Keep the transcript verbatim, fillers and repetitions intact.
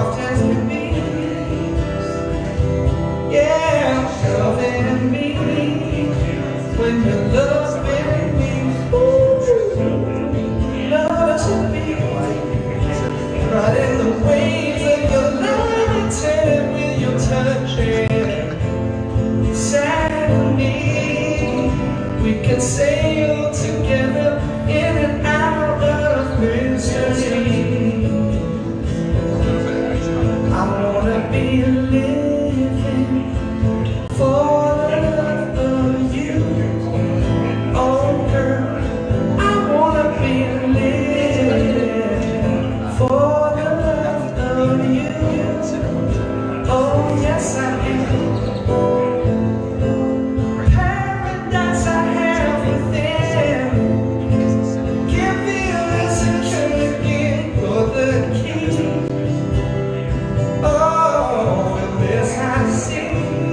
soft as the bees. Yeah, loving me when your love's been me. Ooh, love to be right in the waves of your light with your touching. Sad for me, we can sail together in and out of mystery. I wanna be living for the love of you. Oh girl, I wanna be living for the love of you. Oh yes I am. Paradise I have within. Give me a listen again for the key. Oh, this I see.